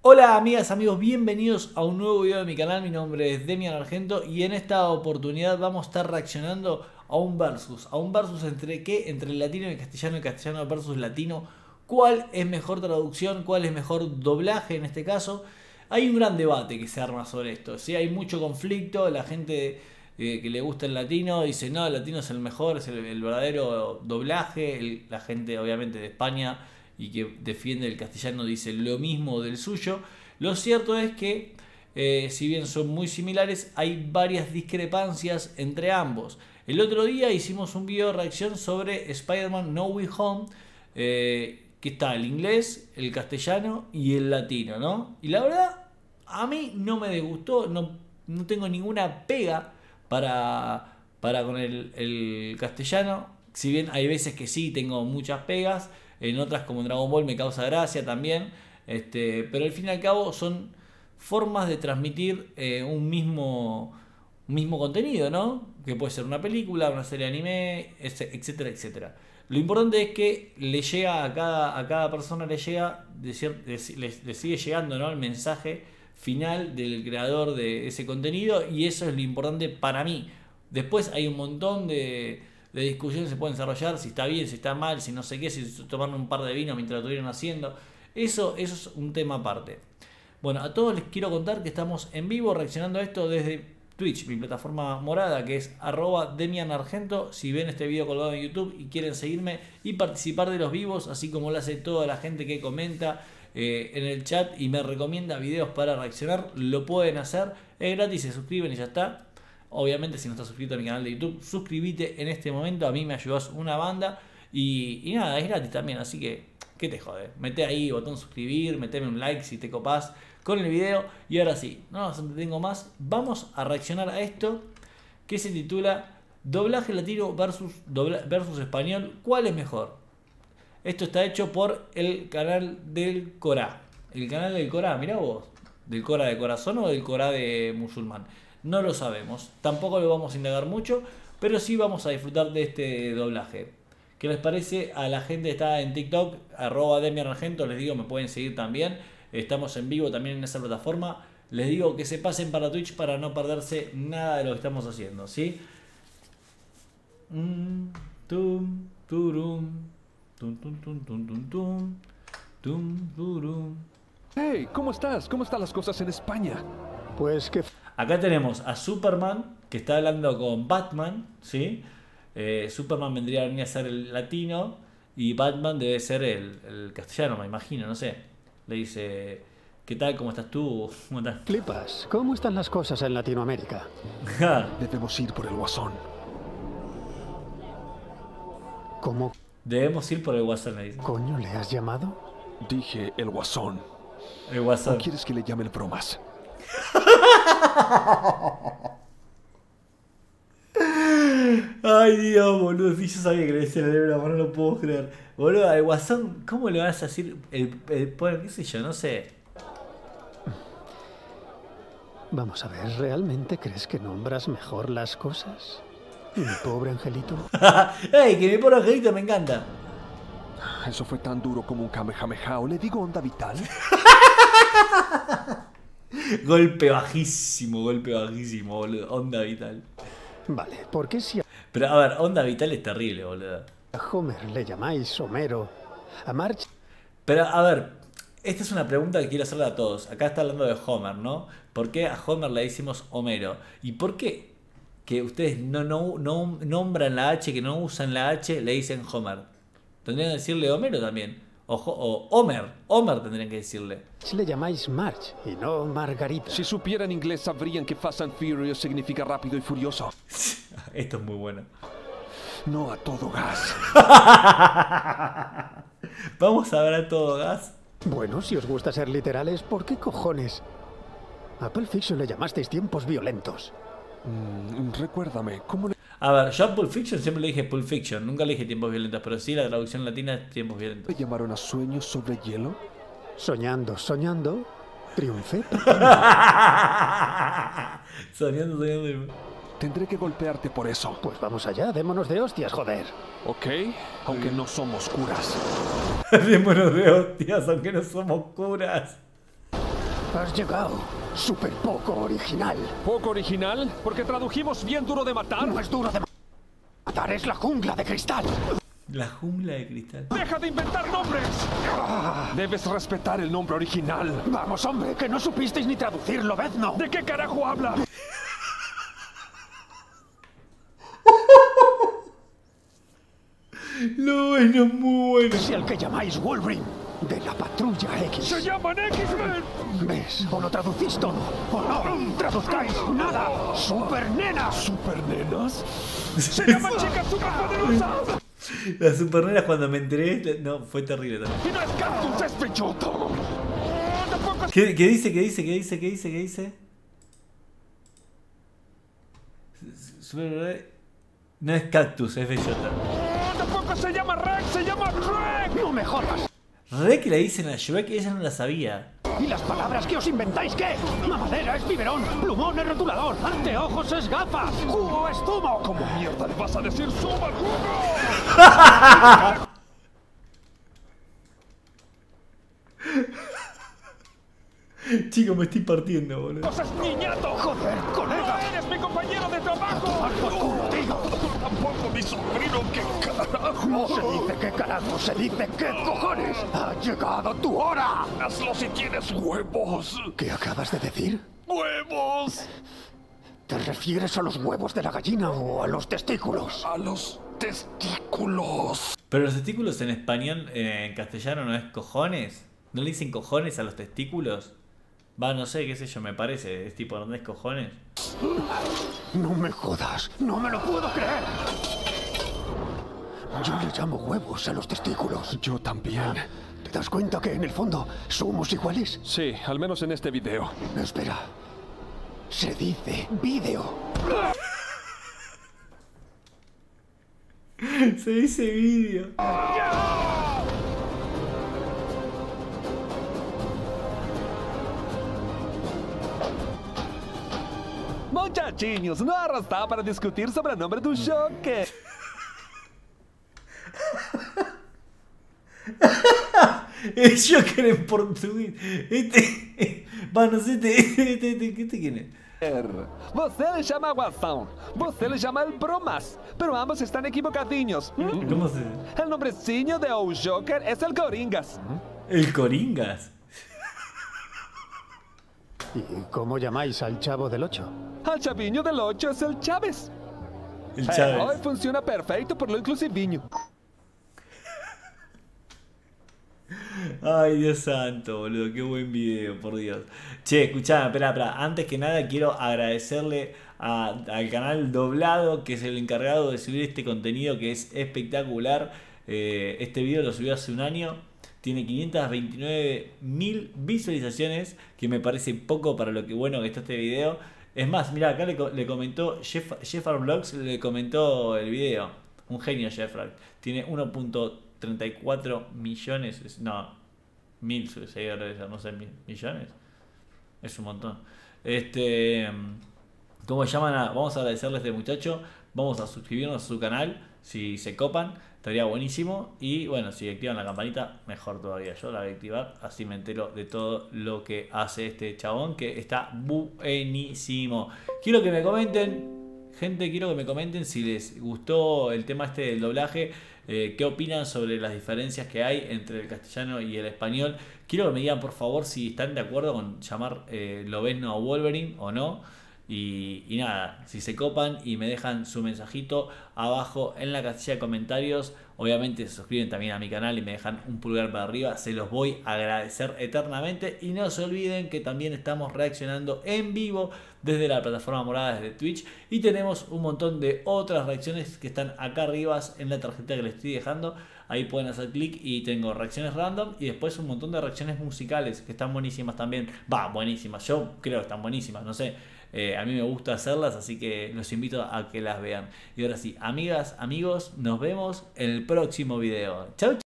Hola amigas, amigos, bienvenidos a un nuevo video de mi canal. Mi nombre es Demian Argento y en esta oportunidad vamos a estar reaccionando a un versus entre qué, entre el latino y el castellano versus latino. ¿Cuál es mejor traducción? ¿Cuál es mejor doblaje en este caso? Hay un gran debate que se arma sobre esto, ¿sí? Hay mucho conflicto, la gente que le gusta el latino dice no, el latino es el mejor, es el verdadero doblaje. La gente obviamente de España y que defiende el castellano dice lo mismo del suyo. Lo cierto es que si bien son muy similares, hay varias discrepancias entre ambos. El otro día hicimos un video de reacción sobre Spider-Man No Way Home, que está el inglés, el castellano y el latino, ¿no? Y la verdad, a mí no me disgustó, no tengo ninguna pega para con el castellano. Si bien hay veces que sí tengo muchas pegas, en otras como Dragon Ball me causa gracia también, pero al fin y al cabo son formas de transmitir un mismo contenido, ¿no? Que puede ser una película, una serie de anime, etcétera, etcétera. Lo importante es que le llega a cada persona, le sigue llegando, ¿no?, el mensaje final del creador de ese contenido, y eso es lo importante para mí. Después hay un montón de discusiones se pueden desarrollar, si está bien, si está mal, si no sé qué, si tomaron un par de vino mientras lo estuvieron haciendo. Eso es un tema aparte. Bueno, a todos les quiero contar que estamos en vivo reaccionando a esto desde Twitch, mi plataforma morada, que es @DemianArgento. Si ven este video colgado en YouTube y quieren seguirme y participar de los vivos, así como lo hace toda la gente que comenta en el chat y me recomienda videos para reaccionar, lo pueden hacer. Es gratis, se suscriben y ya está. Obviamente, si no estás suscrito a mi canal de YouTube, suscríbete en este momento, a mí me ayudas una banda. Y nada, es gratis también, así que, ¿qué te jode? Mete ahí botón suscribir, meteme un like si te copás con el video. Y ahora sí, no nos entretengo más, vamos a reaccionar a esto que se titula Doblaje latino versus español, ¿cuál es mejor? Esto está hecho por el canal del Corá. El canal del Corá, mirá vos, ¿del Corá de corazón o del Corá de musulmán? No lo sabemos, tampoco lo vamos a indagar mucho, pero sí vamos a disfrutar de este doblaje. ¿Qué les parece a la gente que está en TikTok? @DemianArgento, les digo, me pueden seguir también. Estamos en vivo también en esa plataforma. Les digo que se pasen para Twitch para no perderse nada de lo que estamos haciendo, ¿sí? Tum, turum, tum, tum, tum, tum, tum, tum, tum, turum. Hey, ¿cómo estás? ¿Cómo están las cosas en España? Pues que... Acá tenemos a Superman, que está hablando con Batman, ¿sí? Superman vendría a ser el latino y Batman debe ser el castellano, me imagino, no sé. Le dice, ¿qué tal? ¿Cómo estás tú? ¿Cómo estás? Flipas, ¿cómo están las cosas en Latinoamérica? Debemos ir por el Guasón. ¿Cómo Debemos ir por el Guasón, le dice. coño le has llamado? Dije el Guasón. El Guasón. ¿O quieres que le llame el bromas? Ay, Dios, boludo, si yo sabía que le decía la broma, no lo puedo creer. Boludo, al Guasón, ¿cómo le vas a decir qué sé yo? No sé. Vamos a ver, ¿realmente crees que nombras mejor las cosas? Mi pobre angelito. ¡Ey, que mi pobre angelito me encanta! Eso fue tan duro como un kamehameha. ¿O le digo onda vital? Golpe bajísimo, boludo. Onda vital. Vale, ¿por qué si Pero a ver, onda vital es terrible, boludo. a Homer le llamáis Homero, a Marge Pero a ver, esta es una pregunta que quiero hacerle a todos. Acá está hablando de Homer, ¿no? ¿Por qué a Homer le decimos Homero? ¿Y por qué que ustedes no nombran la H, que no usan la H, le dicen Homer? Tendrían que decirle Homero también. O Homer tendrían que decirle. le llamáis Marge y no Margarita? Si supieran inglés sabrían que Fast and Furious significa rápido y furioso. Esto es muy bueno. No a todo gas. Vamos a ver a todo gas. Bueno, si os gusta ser literales, ¿por qué cojones? A Pulp Fiction le llamasteis tiempos violentos. Recuérdame, ¿cómo le A ver, yo a Pulp Fiction siempre le dije Pulp Fiction, nunca le dije tiempos violentos, pero sí la traducción latina es tiempos violentos. llamaron a sueños sobre hielo? Soñando, soñando, triunfé. Soñando. Tendré que golpearte por eso. Pues vamos allá, démonos de hostias, joder. ¿Ok? Aunque no somos curas. Démonos de hostias, aunque no somos curas. Has llegado. Súper poco original. ¿Poco original? Porque tradujimos bien duro de matar. No es duro de matar, es la jungla de cristal. La jungla de cristal. ¡Deja de inventar nombres! Debes respetar el nombre original. Vamos, hombre, que no supisteis ni traducirlo, Lobezno. ¿De qué carajo hablas? No, es muy bueno. Si al que llamáis Wolverine, de la Patrulla X. ¡Se llaman X-Men! ¿Ves? O lo traducís todo, o no traduzcáis nada. ¡Super Nena! ¿Supernenas? ¡Se llaman chicas superpoderosas! Las supernenas cuando me enteré, no, fue terrible también. ¡Y no es Cactus, es Bellota! ¡Tampoco es... ¿Qué dice? No es Cactus, es Bellota. ¡Tampoco se llama Rex, se llama Shrek! ¡No me jodas! Rek le dicen a Shrek, ella no la sabía. ¿Y las palabras que os inventáis qué? Mamadera es biberón, plumón es rotulador, anteojos es gafas, jugo es zumo. ¿Cómo mierda le vas a decir suma al jugo? Chico, me estoy partiendo, boludo. ¡Cosas niñato! Joder, colega. ¡No eres mi compañero de trabajo! Tomar por culo, tío. ¡Tampoco mi sobrino! ¡Qué carajo! No se dice qué carajo, se dice qué cojones. ¡Ha llegado tu hora! ¡Hazlo si tienes huevos! ¿Qué acabas de decir? ¡Huevos! ¿Te refieres a los huevos de la gallina o a los testículos? ¡A los testículos! Pero los testículos en español, en castellano, ¿no es cojones? ¿No le dicen cojones a los testículos? Va, no sé, qué sé yo, me parece. Es tipo, ¿dónde es cojones? No me jodas, no me lo puedo creer. Yo le llamo huevos a los testículos. Yo también. ¿Te das cuenta que en el fondo somos iguales? Sí, al menos en este video. Espera. Se dice vídeo. Se dice vídeo. Muchachinhos, não arrastar para discutir sobre o nome do Joker. El Joker en portugués. Va, no sé, ¿este quién es? Você le chama Guasão, você le chama el Bromas, pero ambos están equivocadinhos. ¿Cómo se...? El nombrecinho de o Joker es el Coringas. El Coringas. ¿Y cómo llamáis al chavo del 8? Al chaviño del 8 es el Chávez. El Hoy Chávez. funciona perfecto por lo inclusivinho. Ay, Dios santo, boludo, qué buen video, por Dios. Che, escuchame, espera. Antes que nada quiero agradecerle al canal Doblado, que es el encargado de subir este contenido que es espectacular. Este video lo subió hace un año. Tiene 529.000 visualizaciones, que me parece poco para lo que bueno que está este video. Es más, mira, acá le comentó Jeffar Vlogs, le comentó el video. Un genio Jeffar. Tiene 1.34 millones, no, 1000 seguidores, no sé, millones. Es un montón. ¿Cómo se llaman? Vamos a agradecerle a este muchacho. Vamos a suscribirnos a su canal. Si se copan, estaría buenísimo. Y bueno, si activan la campanita, mejor todavía. Yo la voy a activar, así me entero de todo lo que hace este chabón, que está buenísimo. Quiero que me comenten, gente, quiero que me comenten si les gustó el tema del doblaje. ¿Qué opinan sobre las diferencias que hay entre el castellano y el español? Quiero que me digan, por favor, si están de acuerdo con llamar Lobezno a Wolverine o no. Y nada, si se copan y me dejan su mensajito abajo en la casilla de comentarios, obviamente se suscriben también a mi canal y me dejan un pulgar para arriba, se los voy a agradecer eternamente. Y no se olviden que también estamos reaccionando en vivo desde la plataforma morada, desde Twitch, y tenemos un montón de otras reacciones que están acá arriba en la tarjeta que les estoy dejando. Ahí pueden hacer clic y tengo reacciones random y después un montón de reacciones musicales que están buenísimas también. Va, buenísimas, yo creo que están buenísimas, no sé. A mí me gusta hacerlas, así que los invito a que las vean. Y ahora sí, amigas, amigos, nos vemos en el próximo video. Chau, chau.